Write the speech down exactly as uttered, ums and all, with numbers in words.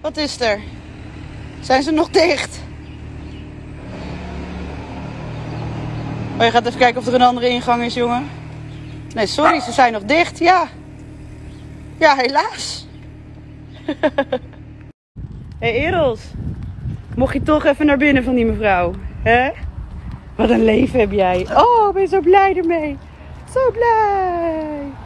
Wat is er? Zijn ze nog dicht? Oh, je gaat even kijken of er een andere ingang is, jongen. Nee, sorry, ze zijn nog dicht. Ja. Ja, helaas. Hé, hey, Eros. Mocht je toch even naar binnen van die mevrouw. Hè? Wat een leven heb jij. Oh, ben je zo blij ermee. Zo blij.